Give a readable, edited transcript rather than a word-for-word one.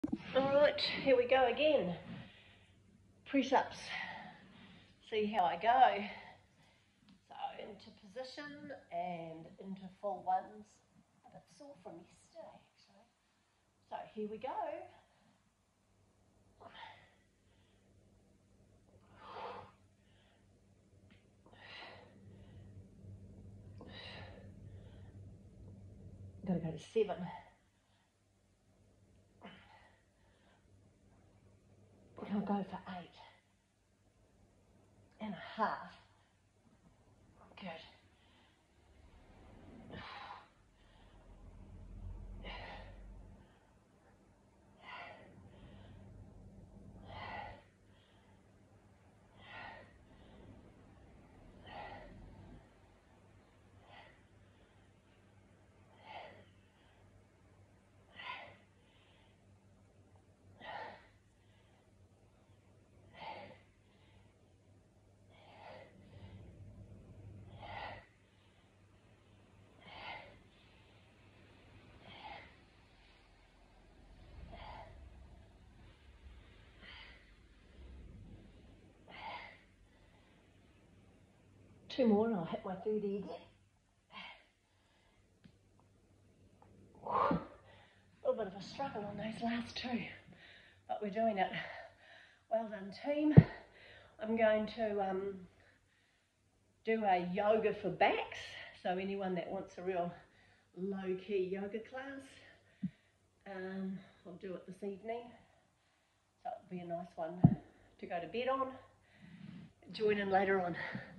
Alright, here we go again. Press-ups. See how I go. So into position and into full ones. A bit sore from yesterday actually. So here we go. Gotta go to 7. I'll go for 8.5. Good. Two more and I'll hit my 30 again. A little bit of a struggle on those last two, but we're doing it. Well done, team. I'm going to do a yoga for backs, so anyone that wants a real low-key yoga class, I'll do it this evening, so it'll be a nice one to go to bed on. Join in later on.